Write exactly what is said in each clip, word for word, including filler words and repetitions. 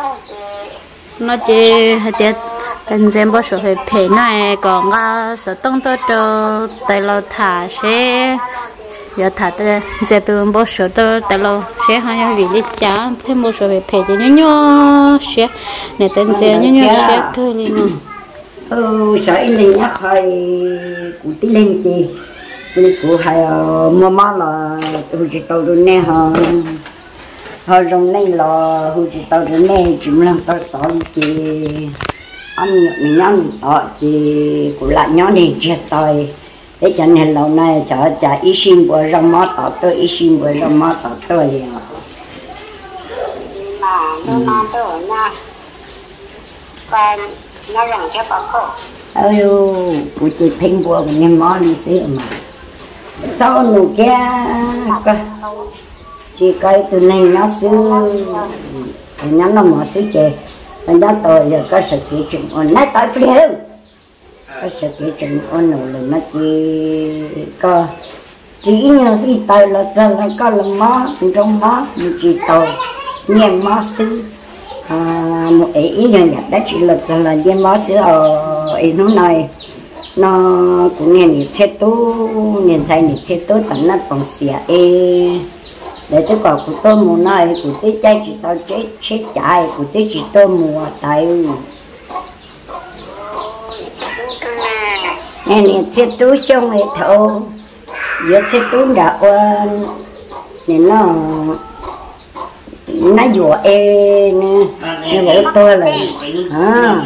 nó chỉ hay tiệt bên xem bao số phải phê này còn có sợ tông tôi cho tại lâu thả sẽ giờ thả tới giờ từ bao số tôi tại lâu sẽ hay là vì lý trả thêm bao số phải phê thì nhớ nhớ sẽ này tên giờ nhớ nhớ sẽ thôi đi nữa. Ừ sợ in này nhắc hơi cụ tí lên chị cụ hay mua má là tôi chỉ tàu được nè họ họ trong này là tôi chỉ tàu được nè chỉ làm tao sợ chị anh mình nhớ mình tao chị cụ lại nhớ đi chết tôi để cho nên lâu nay sợ trả ý xin bữa rong má tao tôi ý xin bữa rong má tao tôi liền mà nó nó tôi ở nhà và nó rằng cho bà cô ôi cụ chị thêm bữa của em má đi xíu mà sao nụ kia coi chị coi tụi này nó xứ nó nó mở xứ chè mình đã tôi giờ có sự kiện chuyện ôn nãy tới kia đâu có sự kiện chuyện ôn nụ là nó chỉ có chỉ nhờ đi tới là giờ là có là má trong má một chỉ tôi nghe má xứ một ý ý nhờ nhặt đó chỉ là giờ là nghe má xứ ở ý nó này nó cũng nghe nhiệt thế tú nhìn thấy nhiệt thế tú tận nó bằng xỉa e để tôi bảo của tôi mùa này của tôi chạy chỉ tao chết chết chạy của tôi chỉ tôi mùa tại nghe nhiệt thế tú xong rồi thâu nhiệt thế tú đã quen nên nó nó dùa e nè nó bảo tôi là à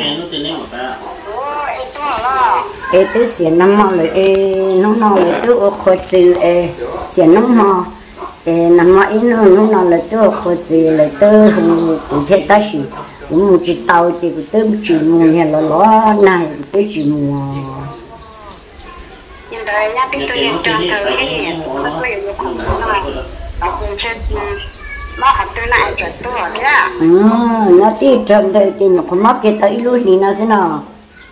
ê tứ xiên năm mò rồi ê nó nó rồi tứ ở khơi từ ê xiên năm mò ê năm mò ít nó nó nó là tứ ở khơi từ là tứ hùng cũng thế ta chỉ cũng một chỉ tàu thì cũng tứ chỉ mù nhà là nó này tứ chỉ mù nhưng đời nhá cái tôi hiện trường thời cái gì cũng có quyền của cũng nói ở cùng trên nó học tôi lại trở tôi ở đấy à nó tí trầm thời thì nó không mắc cái tới luôn thì nó sẽ nào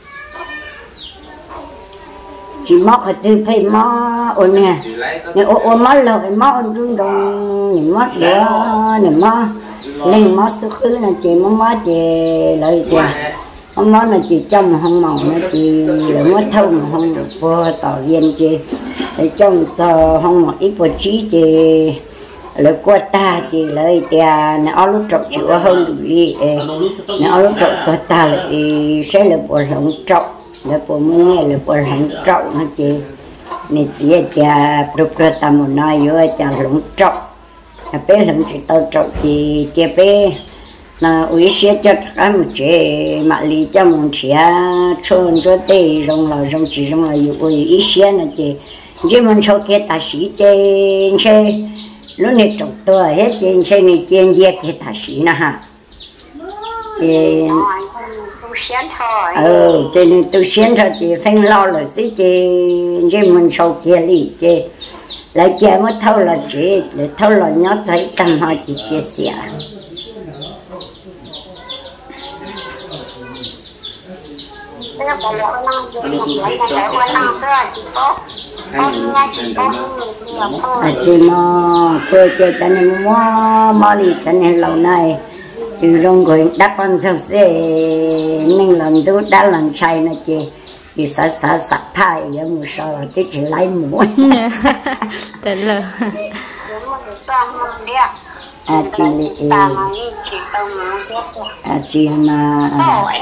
chỉ móc cái từ phải móc ôn nè nè ôn ôn móc là phải móc ôn rung đồng nè móc nữa nè móc lên móc số khứ là chỉ móc móc chỉ lợi tiền móc móc là chỉ trong không mỏng nó chỉ là móc thâu mà không được vô tỏ viên chỉ để trong tờ không mỏng ít một trí chỉ là qua ta chỉ lợi tiền nè áo lúc trọc chịu hơn đủ đi nè áo lúc trọc ta ta lại sẽ là bộ lòng trọc là bộ nghe là bộ lòng trọc nó chị này chỉ cha pro ta một nói vô cha lòng trọc là bé lòng chỉ tao trọc thì cha bé là uy sẽ cho các một chế mà lý cho một chế trôn cho tê rong là rong chỉ rong là uy ý sẽ là chị chỉ muốn cho cái ta sĩ trên xe lúc này trọc tôi hết trên xe này trên dẹp cái ta sĩ nè ha thì ừ cho nên tôi xuyên ra thì phải lo là tí chị chị mình sau kia đi chị lại chị mới thâu là chị để thâu là nhớ thấy tâm họ chị chia sẻ à chị mà quê chị cho nên mua mua đi cho nên lâu nay từ trong người đáp con xong sẽ mình làm giúp đã làm chay này chị thì sợ sợ sạch thai giờ một sao là cái chỉ lấy mũi thật là à chị à chị mà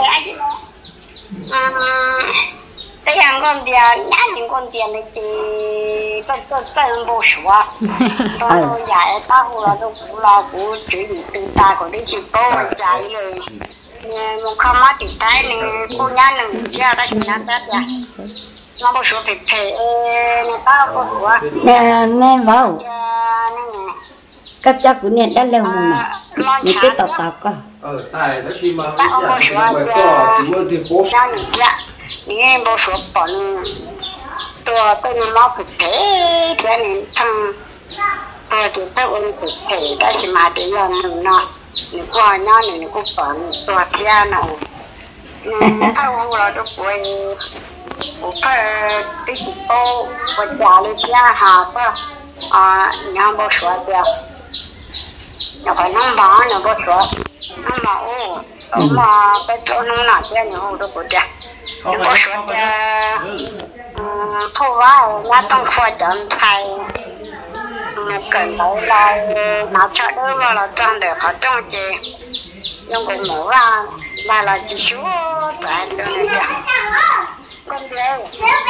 cái hàng con tiền nhá những con tiền này thì cái cái cái bộ số đó giải tao là tôi cũng lo của chữ gì từ ta của đi chị cô giải rồi một không mắt thì trái này cô nhá nè ra đó chị nhá tết ya nó bộ số phải phải người ta có của nè nè vào các cháu của nè đã lâu rồi nè những cái tàu tàu co ờ tại nó chỉ mà chỉ muốn thì phố nghe bộ số bọn tôi tôi nó phải thế thế này thằng tôi thì tôi ôn phải thế đó chỉ mà để làm mình nó nếu qua nhau này nếu có bọn tôi theo nào tao là tôi quên我看这几包我家里边哈不啊，娘不说的，要不能忙，那不说。 mà ô mà cái chỗ nó nào chứ nhiều đâu có chứ nhưng có số chứ thu vào nhà tông khoa chọn thầy một cần đấy là nó cho đỡ vào là trong để họ trong chị nhưng cũng mở ra là là chỉ số tại đường này kìa con đây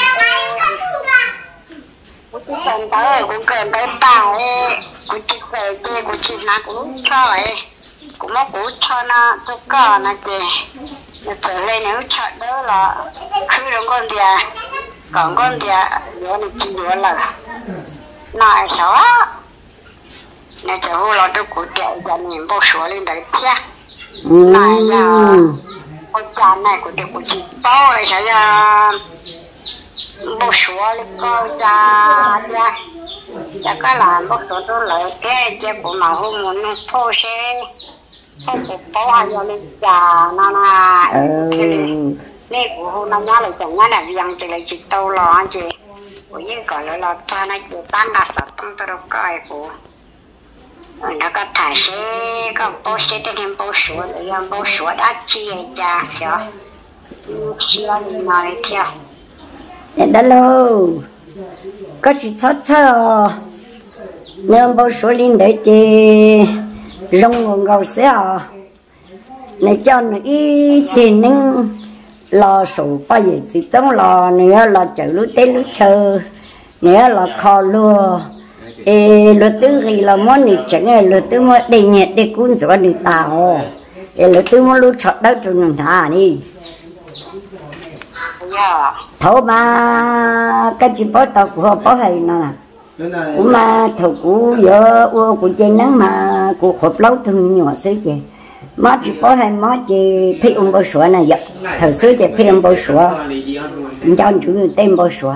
cũng chỉ cần tới cũng cần tới tài cũng chỉ về chị cũng chỉ là cũng thôi cũng mất cũng cho nó tôi có nó chị trở lên nếu chọn đó là khi đó con thì còn con thì nữa là chỉ nữa là này sao á này cháu hồ là tôi cũng chạy ra nhìn bao số lên đấy kia này là con cha này của tôi cũng chỉ to rồi sao ra bao số lên con cha ra chắc có là bao số đó là cái chế của mà hôm muốn nó phô xe không có bao giờ lên già nó là nè của hôm nay nhá lại chẳng nhá là riêng chỉ là chỉ tàu lò anh chị của những cái là là ta này của tan đã sắp tăng tới đâu cái của nó có thải xe có bao xe trên thêm bao số rồi bao số đã chia ra sao chia như này theo đã lâu có chỉ thoát sao nhưng bao số lên đấy thì rong ngồi ngầu xéo này cho nó ít thì nên lo sổ bao giờ thì tông lo nữa lo chở lúa tết lúa chờ nữa là kho lúa ê lúa tứ thì là món này chẳng là lúa tứ món đầy nhẹ để cuốn rồi đi tàu ê lúa tứ món lúa chọt đâu trong nhà thà đi thấu mà cái chỉ bỏ tàu của họ bỏ hay nè cũng mà thầu cũ giờ u của trên nắng mà của hộp lâu thường nhỏ xíu chị má chỉ có hai má chị thấy ông bao sữa này vậy thời xưa chị thấy ông bao sữa cho chủ tên bao sữa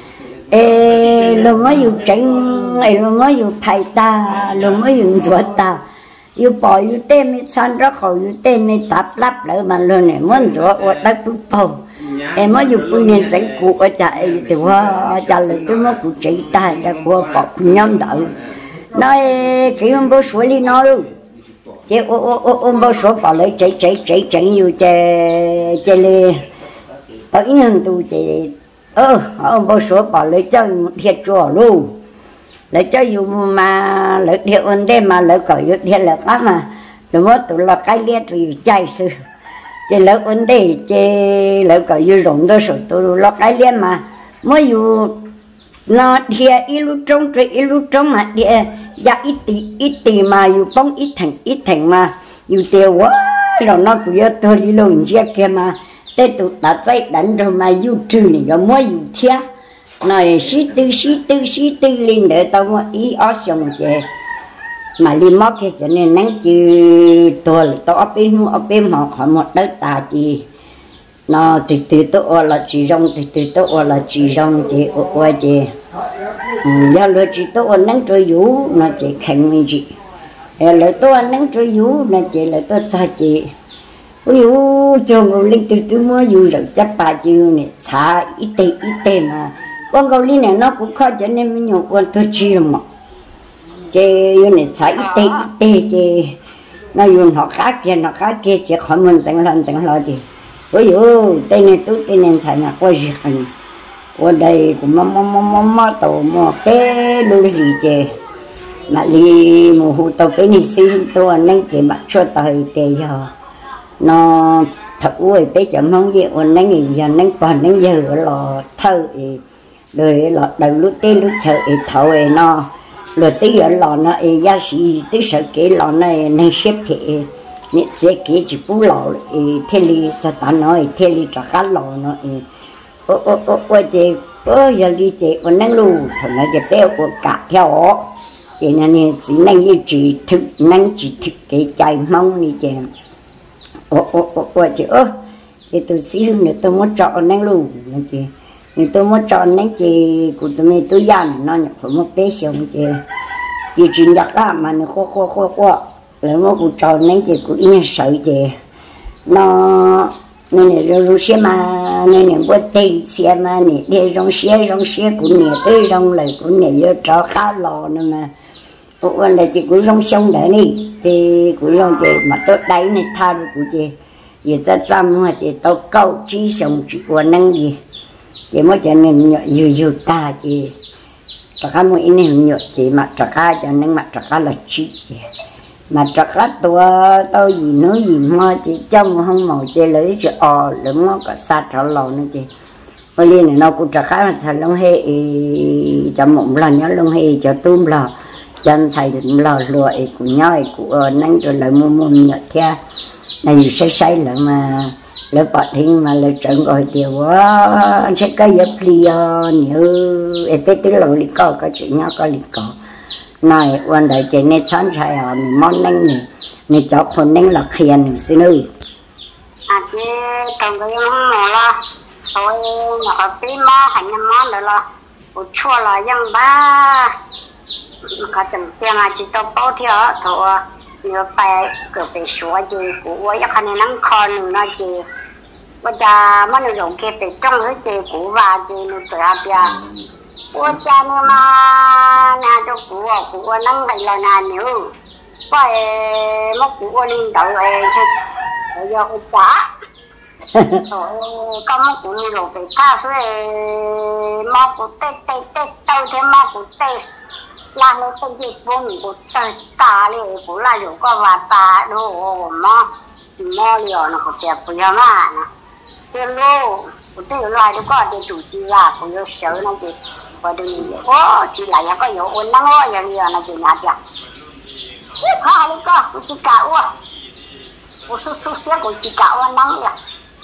ê lúc mới dùng tránh ê lúc mới dùng thay ta lúc mới dùng ruột ta dùng bỏ dùng tên mới san rất khó dùng tên mới tạp lắp lại mà luôn này muốn ruột ở đây cũng bầu em mới dùng cái nhân tránh cụ ở chạy từ hoa chạy lại tôi mới cụ chạy ta chạy của bỏ cùng nhóm đợi nói cái ông bao sữa đi nó luôn chứ ô ô ô ô bao số vào lấy chạy chạy chạy chạy nhiều chạy chạy lên tới những tu chạy ơ ông bao số vào lấy cho thiệt chùa luôn lấy cho dù mà lấy thiệt ổn định mà lấy cởi thiệt là khác mà rồi mới tụi là cái liệt thì chạy sư chạy lấy ổn định chạy lấy cởi như rộng đó rồi tụi là cái liệt mà mới dù nó thiệt ít lúc trong trời ít lúc trong mà thiệt dạ ít tí ít tí mà yêu bông ít thành ít thành mà yêu tiêu quá rồi nó cũng yêu tôi đi luôn chia kia mà tết tụt đã tay đánh rồi mà yêu trừ này rồi mới yêu thiệt này xí tư xí tư xí tư lên để tao mà ý ở xong chứ mà đi mất cái cho nên nắng chứ tôi tao ở bên ở bên họ khỏi một đất ta chỉ nó từ từ tôi là chỉ rong từ từ tôi là chỉ rong chỉ ở chỉ giờ lỡ chỉ tôi nắng trời vũ nó chỉ khăn mình chị lỡ tôi nắng trời vũ nó chỉ là tôi xa chị ôi dụ cho ngồi lên từ từ mới dù rồi chắc bà chiều này xả ít tê ít tê mà con gấu linh này nó cũng khó cho nên mình nhổ con tôi chi mà chị như này xả ít tê ít tê chị nó dùng họ khác kia nó khác kia chỉ khỏi mình chẳng lần chẳng lo gì ôi dụ tên này tôi tên này xả nhà có gì không ở đây cũng mò mò mò mò mò tàu mò cái đôi gì chứ mà đi mùa hồ tàu cái này xí tôi anh ấy chỉ mặc cho tàu tê giờ nó thật ui bé chậm không gì anh ấy nghĩ giờ anh còn anh giờ ở lò thơ rồi lò đầu lúc tê lúc chờ thầu ấy nó rồi tí ở lò nó giá sĩ tí sợ cái lò này nên xếp thì những cái cái chỉ bù lò thế li cho ta nói thế li cho cá lò nó ô ô ô ô chị ô giờ đi chị còn năng lu thằng nó chỉ béo của cả theo chị này chỉ năng như chỉ thực năng chỉ thực cái chạy mong đi chị ô ô ô ô chị ơ chị tôi xí hương nữa tôi muốn chọn năng lu nữa chị nhưng tôi muốn chọn năng chị của tôi mình tôi dàn nó nhập khỏi một bé xong chị chị chỉ nhặt ra mà nó khô khô khô khô lại một cuộc chọn năng chị cũng như sợ chị nó nên là rồi rồi xe mà nên là bữa tây xe mà nè để rong xe rong xe cũng nè tới rong lại cũng nè giờ cho khá lò nữa mà ủa là chị cũng rong xong đấy đi chị cũng rồi chị mà tôi đấy này tha được của chị giờ ta trăm mà chị tôi câu trí sống chị của năng gì chị mới cho nên nhọ nhiều nhiều ta chị tất cả mọi người nhọ chị mà tất cả cho nên mà tất cả là chị mà tất cả tôi tôi gì nói gì mà chị trong không màu chị lấy chị ò lắm nó cả xa trở lâu nữa chị ở đây này nó cũng tất cả là thật lông hệ cho một lần nhớ lông hệ cho tôm lò chân thầy được lò lụa của nhau của năng rồi lại mua mua nhọ theo này say say lại mà lỡ bật hình mà lỡ trận gọi điều quá anh sẽ có giúp liều như em biết tới lỗi lý có có chuyện nhau có lý có này quan đại chuyện này sáng sai họ mình món nâng này này cho con nâng là khiên này xin ơi à chứ tổng cái món là thôi nó có tí má hành món nữa là một chua là dân ba có từng tiền mà chỉ tao bao theo thôi nhớ phải cửa phải sửa gì của các anh nắng con nó gì bây giờ mà nó dùng cái phải trong cái gì của và gì nó tự áp ra bây giờ mà nhà cho của của nắng này là nhà nữa phải mất của linh đạo rồi chứ bây giờ cũng trả rồi có mất của mình rồi phải tha số mau của tê tê tê tao thêm mau của tê là nó không biết vô mình của tê ta liền của là dùng có và ta đồ mà mà liều nó có đẹp bây giờ mà cái lô của tê loài nó có để chủ chi ra của nó sợ nó chỉ và đừng có chỉ là nhà có yếu ôn năng lo nhà liều nó chỉ nhạt nhạt cái thà luôn cơ của chị cạo à của số số số của chị cạo ăn năng vậy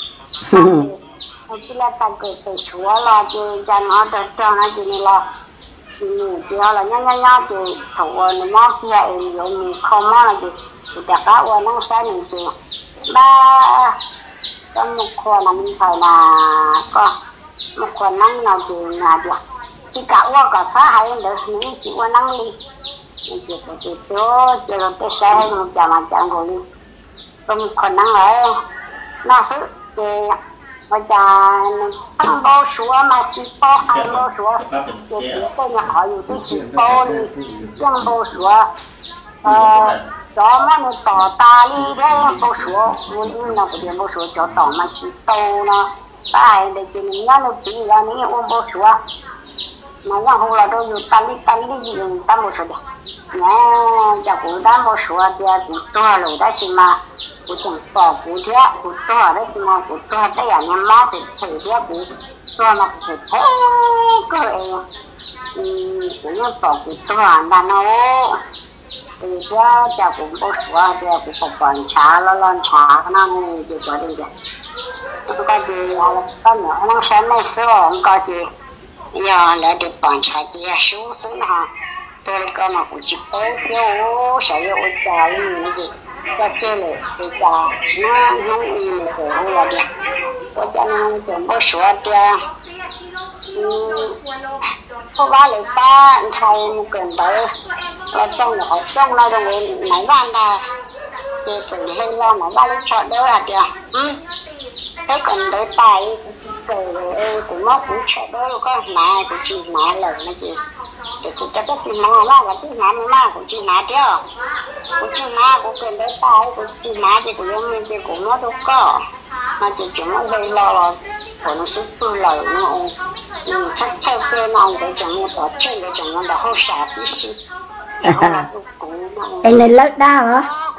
chỉ là ta cười cười chúa là chỉ cho nó cho cho nó chỉ này là chỉ là nhá nhá nhá chỉ thầu nó móc vậy rồi mình không móc là chỉ chỉ đặt cá qua nó sai mình chỉ ba trong một con là mình phải là có một con năng nào chỉ là được chỉ cả qua cả phá hay được những chỉ qua năng đi mình chỉ có chỉ đó chỉ là cái sai một chả mà chẳng rồi đi trong một con năng ấy nó sẽ thì bây giờ ăn bao số mà chỉ bao ăn bao số thì chỉ có nhà họอยู่ที่chỉ bao đi ăn bao số ờ cho mà nó tỏ ta đi đấy bao số muốn nó có điểm bao số cho tỏ mà chỉ bao nó tại để chỉ mình nó chỉ là những cái bao số mà nó không là đâu ta đi ta đi gì ta bao số đấy nhá giờ cũng đã bao số thì cũng to rồi đó chứ mà cũng chẳng bỏ cũng thế cũng to đấy chứ mà cũng to đấy à nhưng mà thì thì thế cũng to mà thì thế cái cũng như bỏ cũng to là nó thì thế giờ cũng bao số thì cũng phải còn trả lo lo trả nó thì có đi được cái gì là có nữa nó sẽ mấy số không có gì giờ lại được còn trả thì số số nào tôi có mà cũng chỉ có thiếu sợ yêu cha như gì cho chơiเลยbây giờ nó nó như một cái không là đẹp có cho nên chúng tôi sửa cho có ba lời ta thầy một cần tới là trong nó trong nó đồng nãy ban ta thì chuẩn bị lo nó ba lấy chọn đỡ là được thế còn tới tài rồi cũng mất cũng chọn đỡ có mà cũng chỉ mà lời nó chỉ thì chỉ cho cái chuyện mà mà là cái mà mà cũng chỉ mà chứ cũng chỉ mà cũng cần đấy tao cũng chỉ mà thì cũng giống như thì cũng nó đâu có mà chỉ chúng nó gây lo là của nó sẽ tu lời nó mình chắc theo cái nào để chẳng nó có chơi để chẳng nó đã hỗ trợ tí xíu anh này lớp đa hả?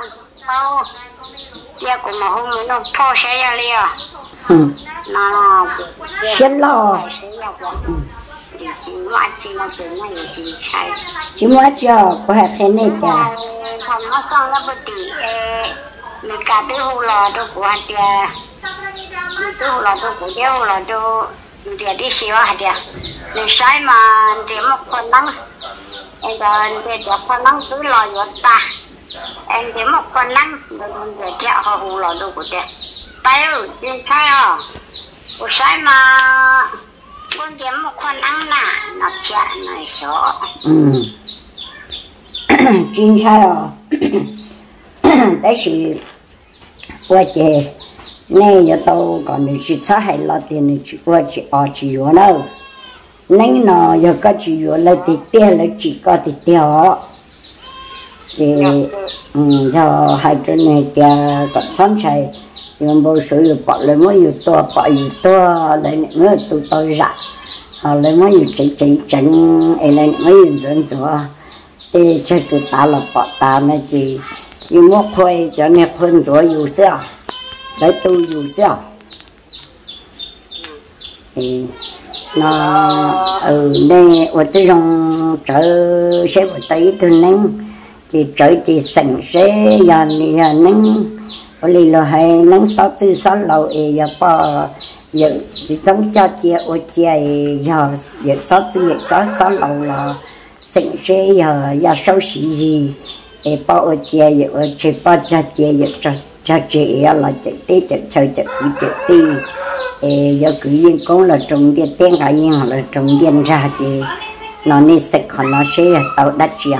Giờ cũng mà hôm nay nó thô xe ra liền nó xin lo chỉ ngoại chỉ là cái này chỉ chạy chỉ ngoại cho có hạt thế này cả thằng nó xong nó bật tỉ mình cả tới hồ lò đâu của hạt tiền tới hồ lò đâu của đeo hồ lò đâu tiền đi xíu hạt tiền mình sai mà để một con nắng em giờ để cho con nắng cứ lò giọt ta em để một con nắng rồi mình để theo hồ lò đâu của tiền tay ơi tiền sai à của sai mà con kiếm một con ăn nà nó chả này số ừ chính xác rồi đấy thì qua chị này giờ tôi còn được chỉ sao hay lo tiền này chỉ qua chị ở chị vô đâu nên nó giờ có chị vô lấy tiền tiền lấy chỉ có tiền tiền thì cho hai cái này kia còn sáng chạy nhưng bố sử dụng bỏ lấy mấy nhiều to bỏ nhiều to lấy mấy tụ tôi rạ họ lấy mấy nhiều chỉ chỉ chẳng ấy lấy mấy nhiều dân chúa thì chơi tụ ta là bỏ ta này chỉ nhưng mà khoai cho nên phân rồiอยู่เสียlấy tuอยู่เสียthì nó ừ đây ở tới trong chợ sẽ ở tới từ nâng thì chợ thì sẵn sẽ giờ giờ nâng ở đây là hay nâng sáu tư sáu lầu ấy giờ bỏ giờ thì trong cho chia ở chia giờ giờ sáu tư giờ sáu sáu lầu là sẵn sẽ giờ giờ sáu xí gì để bỏ ở chia giờ ở chia bỏ cho chia giờ cho cho chị là chị tí chị chơi chị chị tí giờ cứ yên cũng là trồng điện tiền cả yên hoặc là trồng điện ra thì nó nên sạch còn nó sẽ tạo đắt chiều.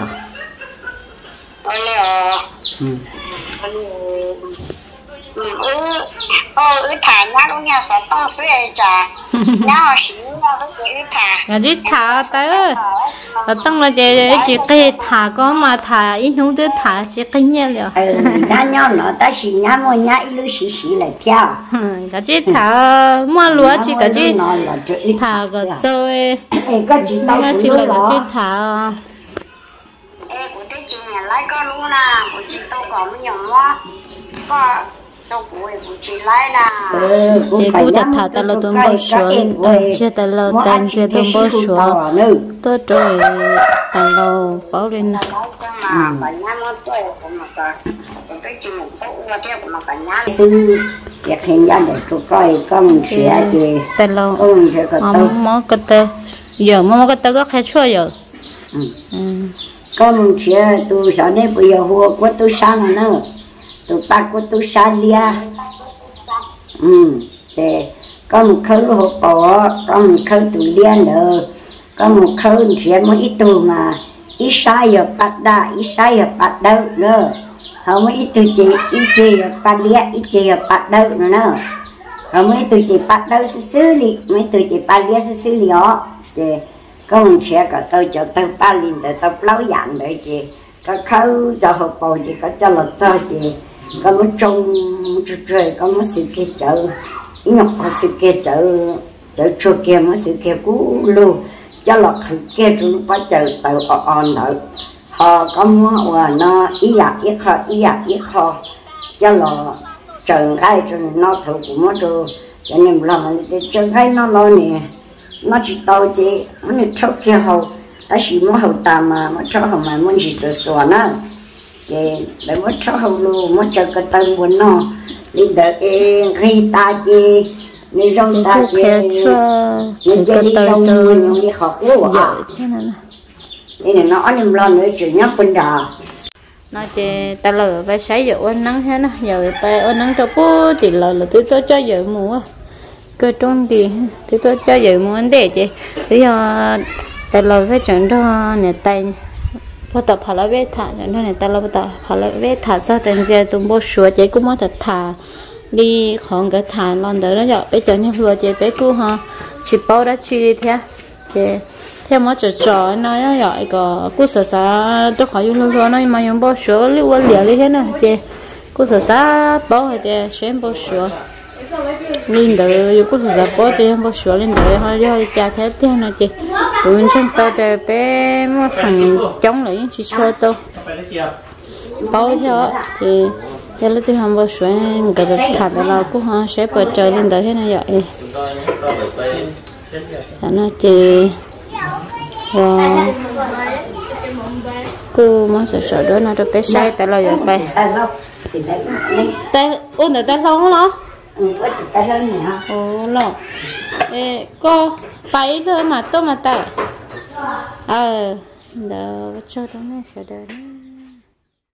Ờ, ừ thả nhá đúng nha, phải tao suy trà nhá xí nhá nó cứ thả. Là đi thả tới, là tăng là chỉ chỉ cái thả có mà thả ít không tới thả chỉ cái nhẹ liệu. Ừ, đã nhau nó ta xí nhá mua nhá ít lúc xí xí lại theo. Cái chỉ thả mua lúa chỉ cái chỉ thả cái rồi, mà chỉ là cái chỉ thả. Ê, của tôi chỉ nhà lấy con luôn nè, của chị tôi có mấy nhom quá, có tôi của của chị lấy nè. Thì cô đặt thả ta là tôm bò sữa, chưa ta là tan chưa tôm bò sữa, tôi trời ta là bảo lên. Sư việc hiện ra để cô coi con sẽ gì, ta là ông sẽ có tôi. Món cái tơ, giờ món cái tơ có khai chua giờ. Con sẽ tôi sợ nếu bây giờ hoa của tôi sang nữa, tôi ta của tôi sang đi à. Ừ, để con khơi hộp bỏ, con khơi tụi liên nữa, con khơi sẽ mới ít tụi mà ít sai ở bắt đa, ít sai ở bắt đâu nữa, không mấy ít tụi chị ít chị ở bắt lia, ít chị ở bắt đâu nữa, không mấy tụi chị bắt đâu xử xử lý, mấy tụi chị bắt lia xử xử lý đó, để con sẽ có tôi cho tôi ba linh để tôi lâu dạng đấy chị, có khâu cho hộp bò chị có cho lọt cho chị, có muốn trông chút trời có muốn sự kia chợ, nhọc có sự kia chợ chợ chua kia muốn sự kia cũ luôn, cho lọt thử kia chúng có chợ tàu on nữa, họ có muốn và nó ý dạ ý khó ý dạ ý khó, cho lọt trời gai rồi nó thử cũng muốn rồi, cho nên làm để trời gai nó lo nè. Nó chỉ tao chứ, nó cho kia hậu, ta chỉ muốn hậu tạm mà, muốn cho hậu mà muốn chỉ sửa sửa nữa, để để muốn cho hậu luôn, muốn cho cái tay muốn nó, đi đợi khi ta chứ, đi rong ta chứ, đi chơi đi rong mình đi học luôn à, nên nó ăn lo nữa chỉ nhắc con đà. Nó chỉ ta lỡ phải sấy dầu ăn nắng hết nó, giờ phải ăn nắng cho bố thì lỡ là tôi tôi cho giờ mùa. Cơ trong thì thì tôi cho dự muốn để chị bây giờ tại là phải chọn cho nè tay bắt tập phải là vết thả chọn cho nè tay là bắt tập phải là vết thả cho tên giờ tụi bố sửa chị cũng muốn thật thả đi khoảng cái thả lon đó nó giờ bây giờ như vừa chị bé cô ha chị bao đã chi đi theo chị theo mỗi chỗ trò nó nó gọi có cô sợ sợ tôi khỏi dùng luôn nó mà dùng bao sửa lưu quan liệu đi thế này chị cô sợ sợ bao thì xem bao sửa linh đời yêu có thể có tiền bao sửa linh đời hơi hơi cha thế thế này chị tụi chúng tôi để bé mà phần chống lại chị cho tôi bao theo thì theo lúc tôi làm bao sửa cái được thật là cũng họ sẽ ปิดtrời linh đời thế này vậy cho nó chị và cô mới sợ sợ đó nó được bé sai tại là vậy bay tay ôn để tay lâu không Ừ, có chụp tay lên nè. Ồ lọ. Ê, cô bay thôi mà tôi mà tay. Ờ, đó cho đó này sẽ đến.